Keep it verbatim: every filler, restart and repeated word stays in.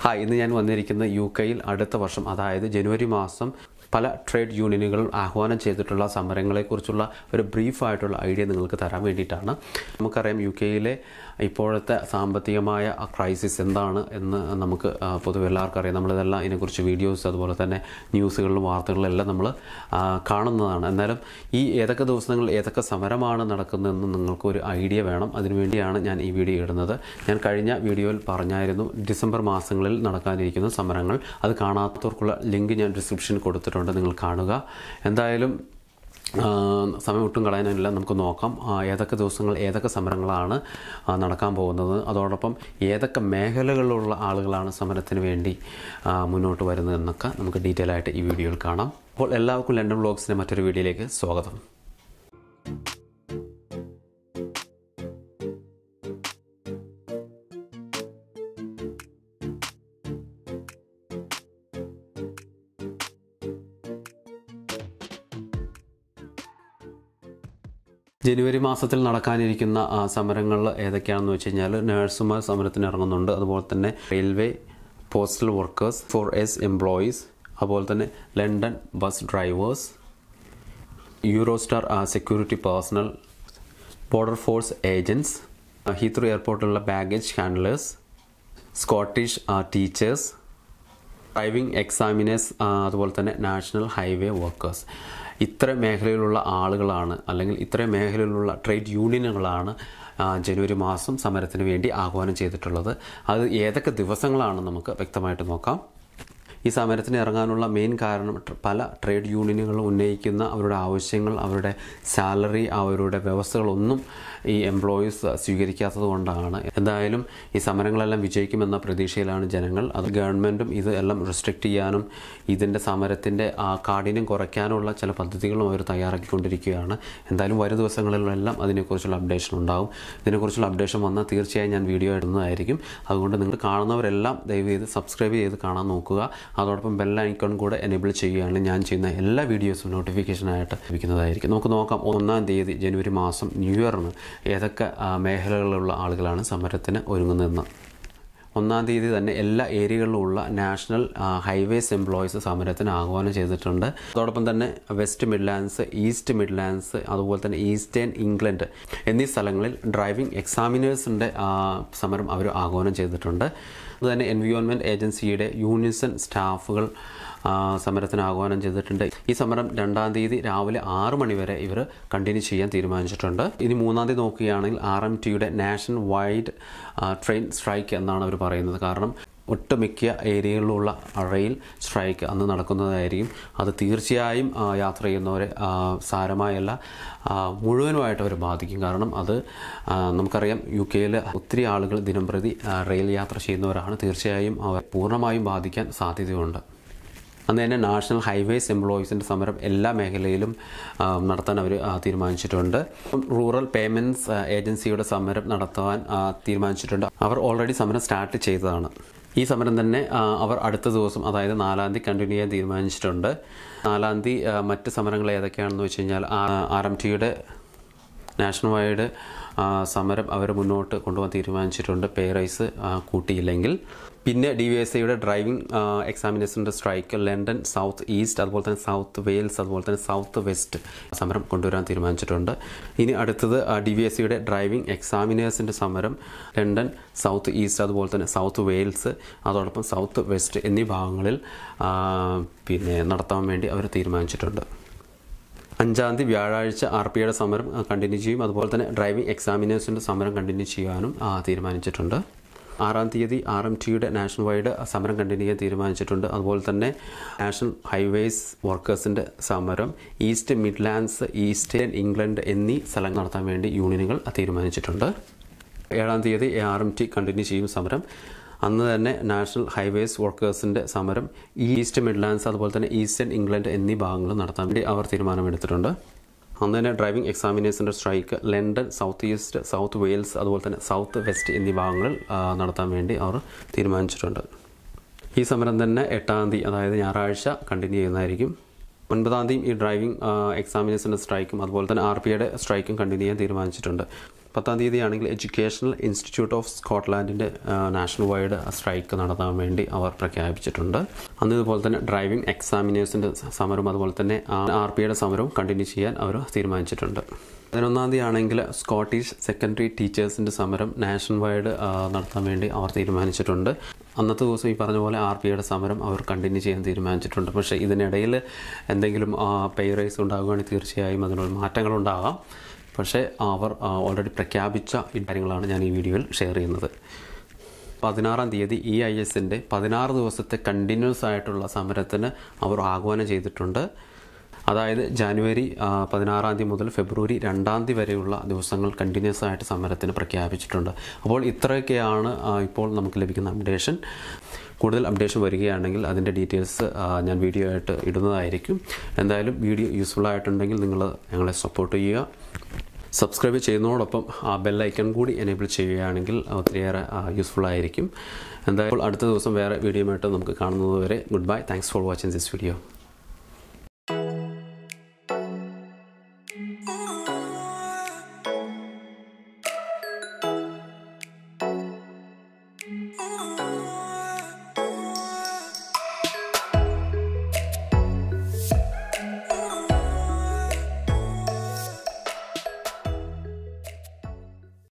Hi, ഇന്ന് ഞാൻ വന്നിരിക്കുന്ന യു കെയിൽ അടുത്ത വർഷം അതായത് ജനുവരി മാസം പല ട്രേഡ് യൂണിയനുകൾ ആഹ്വാനം ചെയ്തിട്ടുള്ള സമരങ്ങളെക്കുറിച്ചുള്ള ഒരു ബ്രീഫായിട്ടുള്ള ഐഡിയ നിങ്ങൾക്ക് തരാൻ വേണ്ടിയിട്ടാണ്. നമുക്കറിയാം യു കെയിലെ ഇപ്പോഴത്തെ സാമ്പത്തികമായ ക്രൈസിസ് എന്താണ് എന്ന് നമുക്ക് പൊതുവെ എല്ലാവർക്കും അറിയാം. നമ്മളിതെല്ലാം ഇതിനെക്കുറിച്ച് വീഡിയോസ് അതുപോലെ തന്നെ ന്യൂസുകളിലും വാർത്തകളിലും എല്ലാം നമ്മൾ കാണുന്നതാണ്. എന്നാലും ഈ ഏതൊക്കെ ദിവസങ്ങളിൽ ഏതൊക്കെ സമരമാണ് നടക്കുന്നതെന്ന് നിങ്ങൾക്കൊരു ഐഡിയ വേണം. അതിനുവേണ്ടിയാണ് ഞാൻ ഈ വീഡിയോ ഇടുന്നത്. ഞാൻ കഴിഞ്ഞ വീഡിയോയിൽ പറഞ്ഞായിരുന്നു ഡിസംബർ മാസങ്ങളിൽ നടക്കാനിരിക്കുന്ന സമരങ്ങൾ. അത് കാണാത്തവർക്കുള്ള ലിങ്ക് ഞാൻ ഡിസ്ക്രിപ്ഷനിൽ കൊടുത്തിട്ടുണ്ട്, നിങ്ങൾ കാണുക. എന്തായാലും സമയം ഒട്ടും കളയാനില്ല, നമുക്ക് നോക്കാം ഏതൊക്കെ ദിവസങ്ങൾ ഏതൊക്കെ സമരങ്ങളാണ് നടക്കാൻ പോകുന്നത്, അതോടൊപ്പം ഏതൊക്കെ മേഖലകളിലുള്ള ആളുകളാണ് സമരത്തിന് വേണ്ടി മുന്നോട്ട് വരുന്നതെന്നൊക്കെ നമുക്ക് ഡീറ്റെയിൽ ആയിട്ട് ഈ വീഡിയോയിൽ കാണാം. അപ്പോൾ എല്ലാവർക്കും ലണ്ടൻ വ്ലോഗ്സിൻ്റെ മറ്റൊരു വീഡിയോയിലേക്ക് സ്വാഗതം. ജനുവരി മാസത്തിൽ നടക്കാനിരിക്കുന്ന സമരങ്ങൾ ഏതൊക്കെയാണെന്ന് വെച്ച് കഴിഞ്ഞാൽ നഴ്സുമാർ സമരത്തിന് ഇറങ്ങുന്നുണ്ട്, അതുപോലെ തന്നെ railway postal workers, four S employees, അതുപോലെ തന്നെ London bus drivers, Eurostar security personnel, border force agents, Heathrow എയർപോർട്ടിലുള്ള baggage handlers, Scottish teachers, driving examiners, അതുപോലെ തന്നെ നാഷണൽ ഹൈവേ വർക്കേഴ്സ്. ഇത്തരം മേഖലയിലുള്ള ആളുകളാണ് അല്ലെങ്കിൽ ഇത്തരം മേഖലയിലുള്ള ട്രേഡ് യൂണിയനുകളാണ് ജനുവരി മാസം സമരത്തിന് വേണ്ടി ആഹ്വാനം ചെയ്തിട്ടുള്ളത്. അത് ഏതൊക്കെ ദിവസങ്ങളാണ് നമുക്ക് വ്യക്തമായിട്ട് നോക്കാം. ഈ സമരത്തിന് ഇറങ്ങാനുള്ള മെയിൻ കാരണം പല ട്രേഡ് യൂണിയനുകളും ഉന്നയിക്കുന്ന അവരുടെ ആവശ്യങ്ങൾ, അവരുടെ സാലറി, അവരുടെ വ്യവസ്ഥകളൊന്നും ഈ എംപ്ലോയീസ് സ്വീകരിക്കാത്തത് കൊണ്ടാണ്. എന്തായാലും ഈ സമരങ്ങളെല്ലാം വിജയിക്കുമെന്ന പ്രതീക്ഷയിലാണ് ജനങ്ങൾ. അത് ഗവൺമെൻറ്റും ഇത് എല്ലാം റെസ്ട്രിക്റ്റ് ചെയ്യാനും ഇതിൻ്റെ സമരത്തിൻ്റെ കാഠിന്യം കുറയ്ക്കാനുള്ള ചില പദ്ധതികളും അവർ തയ്യാറാക്കിക്കൊണ്ടിരിക്കുകയാണ്. എന്തായാലും വരും ദിവസങ്ങളിലെല്ലാം അതിനെക്കുറിച്ചുള്ള അപ്ഡേഷൻ ഉണ്ടാകും. ഇതിനെക്കുറിച്ചുള്ള അപ്ഡേഷൻ വന്നാൽ തീർച്ചയായും ഞാൻ വീഡിയോ ഇടുന്നതായിരിക്കും. അതുകൊണ്ട് നിങ്ങൾ കാണുന്നവരെല്ലാം ദയവ് ചെയ്ത് സബ്സ്ക്രൈബ് ചെയ്ത് കാണാൻ നോക്കുക. അതോടൊപ്പം ബെൽ ഐക്കൺ കൂടെ എനേബിൾ ചെയ്യുകയാണ് ഞാൻ ചെയ്യുന്ന എല്ലാ വീഡിയോസും നോട്ടിഫിക്കേഷനായിട്ട് ലഭിക്കുന്നതായിരിക്കും. നമുക്ക് നോക്കാം ഒന്നാം തീയതി ജനുവരി മാസം ന്യൂ ഇയറിന് ഏതൊക്കെ മേഖലകളിലുള്ള ആളുകളാണ് സമരത്തിന് ഒരുങ്ങുന്നതെന്ന്. ഒന്നാം തീയതി തന്നെ എല്ലാ ഏരിയകളിലുമുള്ള നാഷണൽ ഹൈവേസ് എംപ്ലോയീസ് സമരത്തിന് ആഹ്വാനം ചെയ്തിട്ടുണ്ട്. അതോടൊപ്പം തന്നെ വെസ്റ്റ് മിഡ്ലാൻഡ്സ്, ഈസ്റ്റ് മിഡ്ലാൻഡ്സ്, അതുപോലെ തന്നെ ഈസ്റ്റേൺ ഇംഗ്ലണ്ട് എന്നീ സ്ഥലങ്ങളിൽ ഡ്രൈവിംഗ് എക്സാമിനേഴ്സിൻ്റെ സമരം അവർ ആഹ്വാനം ചെയ്തിട്ടുണ്ട്. അതുതന്നെ എൻവയോൺമെൻറ്റ് ഏജൻസിയുടെ യൂണിയൻ സ്റ്റാഫുകൾ സമരത്തിന് ആഹ്വാനം ചെയ്തിട്ടുണ്ട്. ഈ സമരം രണ്ടാം തീയതി രാവിലെ ആറ് മണി വരെ ഇവർ കണ്ടിന്യൂ ചെയ്യാൻ തീരുമാനിച്ചിട്ടുണ്ട്. ഇനി മൂന്നാം തീയതി നോക്കുകയാണെങ്കിൽ ആർ എം ടിയുടെ നാഷണൽ വൈഡ് ട്രെയിൻ സ്ട്രൈക്ക് എന്നാണ് അവർ പറയുന്നത്. കാരണം ഒട്ടുമിക്ക ഏരിയകളിലുള്ള റെയിൽ സ്ട്രൈക്ക് അന്ന് നടക്കുന്നതായിരിക്കും. അത് തീർച്ചയായും യാത്ര ചെയ്യുന്നവരെ സാരമായല്ല മുഴുവനുമായിട്ട് അവർ ബാധിക്കും. കാരണം അത് നമുക്കറിയാം യു കെയിൽ ഒത്തിരി ആളുകൾ ദിനംപ്രതി റെയിൽ യാത്ര ചെയ്യുന്നവരാണ്. തീർച്ചയായും അവർ പൂർണ്ണമായും ബാധിക്കാൻ സാധ്യതയുണ്ട്. അന്ന് തന്നെ നാഷണൽ ഹൈവേസ് എംപ്ലോയീസിൻ്റെ സമരം എല്ലാ മേഖലയിലും നടത്താൻ അവർ തീരുമാനിച്ചിട്ടുണ്ട്. റൂറൽ പേയ്മെൻറ്റ്സ് ഏജൻസിയുടെ സമരം നടത്താൻ തീരുമാനിച്ചിട്ടുണ്ട്. അവർ ഓൾറെഡി സമരം സ്റ്റാർട്ട് ചെയ്തതാണ്. ഈ സമരം തന്നെ അവർ അടുത്ത ദിവസം അതായത് നാലാം തീയതി കണ്ടിന്യൂ ചെയ്യാൻ തീരുമാനിച്ചിട്ടുണ്ട്. നാലാം തീയതി മറ്റ് സമരങ്ങൾ ഏതൊക്കെയാണെന്ന് വെച്ച് കഴിഞ്ഞാൽ ആർ എം ടിയുടെ നാഷണൽ വൈഡ് സമരം അവർ മുന്നോട്ട് കൊണ്ടുപോകാൻ തീരുമാനിച്ചിട്ടുണ്ട്, പേ റൈസ് കൂട്ടിയില്ലെങ്കിൽ. പിന്നെ ഡി വി എസ് ഐയുടെ ഡ്രൈവിംഗ് എക്സാമിനേഷൻ്റെ സ്ട്രൈക്ക്, ലണ്ടൻ സൗത്ത് ഈസ്റ്റ്, അതുപോലെ തന്നെ സൗത്ത് വെയിൽസ്, അതുപോലെ തന്നെ സൗത്ത് വെസ്റ്റ് സമരം കൊണ്ടുവരാൻ തീരുമാനിച്ചിട്ടുണ്ട്. ഇനി അടുത്തത് ഡി വി എസ് സിയുടെ ഡ്രൈവിംഗ് എക്സാമിനേഴ്സിൻ്റെ സമരം ലണ്ടൻ സൗത്ത് ഈസ്റ്റ്, അതുപോലെ തന്നെ സൗത്ത് വെയിൽസ്, അതോടൊപ്പം സൗത്ത് വെസ്റ്റ് എന്നീ ഭാഗങ്ങളിൽ പിന്നെ നടത്താൻ വേണ്ടി അവർ തീരുമാനിച്ചിട്ടുണ്ട്. അഞ്ചാം തീയതി വ്യാഴാഴ്ച ആർ പി ഐയുടെ സമരം കണ്ടിന്യൂ ചെയ്യും. അതുപോലെ തന്നെ ഡ്രൈവിംഗ് എക്സാമിനേഴ്സിൻ്റെ സമരം കണ്ടിന്യൂ ചെയ്യാനും തീരുമാനിച്ചിട്ടുണ്ട്. ആറാം തീയതി ആർ എം ടിയുടെ നാഷണൽ വൈഡ് സമരം കണ്ടിന്യൂ ചെയ്യാൻ തീരുമാനിച്ചിട്ടുണ്ട്. അതുപോലെ തന്നെ നാഷണൽ ഹൈവേസ് വർക്കേഴ്സിൻ്റെ സമരം ഈസ്റ്റ് മിഡ്ലാൻഡ്സ്, ഈസ്റ്റേൺ ഇംഗ്ലണ്ട് എന്നീ സ്ഥലങ്ങൾ നടത്താൻ വേണ്ടി യൂണിയനുകൾ തീരുമാനിച്ചിട്ടുണ്ട്. ഏഴാം തീയതി ആർ എം ടി കണ്ടിന്യൂ ചെയ്യും സമരം. അന്ന് തന്നെ നാഷണൽ ഹൈവേസ് വർക്കേഴ്സിൻ്റെ സമരം ഈസ്റ്റ് മിഡ്ലാൻഡ്സ്, അതുപോലെ തന്നെ ഈസ്റ്റേൺ ഇംഗ്ലണ്ട് എന്നീ ഭാഗങ്ങൾ നടത്താൻ വേണ്ടി അവർ തീരുമാനമെടുത്തിട്ടുണ്ട്. അന്ന് തന്നെ ഡ്രൈവിംഗ് എക്സാമിനേഴ്സിൻ്റെ strike London south east, south Wales, അതുപോലെ തന്നെ സൗത്ത് വെസ്റ്റ് എന്നീ ഭാഗങ്ങളിൽ നടത്താൻ വേണ്ടി അവർ തീരുമാനിച്ചിട്ടുണ്ട്. ഈ സമരം തന്നെ എട്ടാം തീയതി അതായത് ഞായറാഴ്ച കണ്ടിന്യൂ ചെയ്യുന്നതായിരിക്കും. ഒൻപതാം തീയതി ഈ ഡ്രൈവിംഗ് എക്സാമിനേഴ്സിൻ്റെ സ്ട്രൈക്കും അതുപോലെ തന്നെ ആർ പി ഐയുടെ സ്ട്രൈക്കും കണ്ടിന്യൂ ചെയ്യാൻ തീരുമാനിച്ചിട്ടുണ്ട്. പത്താം തീയതി ആണെങ്കിൽ എഡ്യൂക്കേഷണൽ ഇൻസ്റ്റിറ്റ്യൂട്ട് ഓഫ് സ്കോട്ട്ലാൻഡിൻ്റെ നാഷണൽ വൈഡ് സ്ട്രൈക്ക് നടത്താൻ വേണ്ടി അവർ പ്രഖ്യാപിച്ചിട്ടുണ്ട്. അന്ന് ഇതുപോലെ തന്നെ ഡ്രൈവിംഗ് എക്സാമിനേഴ്സിൻ്റെ സമരം അതുപോലെ തന്നെ ആർ പി ഐയുടെ സമരവും കണ്ടിന്യൂ ചെയ്യാൻ അവർ തീരുമാനിച്ചിട്ടുണ്ട്. പതിനൊന്നാം തീയതി ആണെങ്കിൽ സ്കോട്ടിഷ് സെക്കൻഡറി ടീച്ചേഴ്സിൻ്റെ സമരം നാഷണൽ വൈഡ് നടത്താൻ വേണ്ടി അവർ തീരുമാനിച്ചിട്ടുണ്ട്. അന്നത്തെ ദിവസം ഈ പറഞ്ഞ പോലെ ആർ പി ഐയുടെ സമരം അവർ കണ്ടിന്യൂ ചെയ്യാൻ തീരുമാനിച്ചിട്ടുണ്ട്. പക്ഷേ ഇതിനിടയിൽ എന്തെങ്കിലും പേ റൈസ് ഉണ്ടാകുകയാണെങ്കിൽ തീർച്ചയായും അതിനുള്ള മാറ്റങ്ങളുണ്ടാകാം. പക്ഷേ അവർ ഓൾറെഡി പ്രഖ്യാപിച്ച ഈ കാര്യങ്ങളാണ് ഞാൻ ഈ വീഡിയോയിൽ ഷെയർ ചെയ്യുന്നത്. പതിനാറാം തീയതി ഇ ഐ എസിൻ്റെ പതിനാറ് ദിവസത്തെ കണ്ടിന്യൂസ് ആയിട്ടുള്ള സമരത്തിന് അവർ ആഹ്വാനം ചെയ്തിട്ടുണ്ട്. അതായത് ജാനുവരി പതിനാറാം തീയതി മുതൽ ഫെബ്രുവരി രണ്ടാം തീയതി വരെയുള്ള ദിവസങ്ങൾ കണ്ടിന്യൂസ് ആയിട്ട് സമരത്തിന് പ്രഖ്യാപിച്ചിട്ടുണ്ട്. അപ്പോൾ ഇത്രയൊക്കെയാണ് ഇപ്പോൾ നമുക്ക് ലഭിക്കുന്ന അപ്ഡേഷൻ. കൂടുതൽ അപ്ഡേഷൻ വരികയാണെങ്കിൽ അതിൻ്റെ ഡീറ്റെയിൽസ് ഞാൻ വീഡിയോ ആയിട്ട് ഇടുന്നതായിരിക്കും. എന്തായാലും വീഡിയോ യൂസ്ഫുൾ ആയിട്ടുണ്ടെങ്കിൽ നിങ്ങൾ ഞങ്ങളെ സപ്പോർട്ട് ചെയ്യുക. സബ്സ്ക്രൈബ് ചെയ്യുന്നതോടൊപ്പം ആ ബെൽ ഐക്കൺ കൂടി എനേബിൾ ചെയ്യുകയാണെങ്കിൽ ഒത്തിരിയേറെ യൂസ്ഫുൾ ആയിരിക്കും. എന്തായാലും അടുത്ത ദിവസം വേറെ വീഡിയോയുമായിട്ട് നമുക്ക് കാണുന്നത് വരെ goodbye. Thanks for watching this video.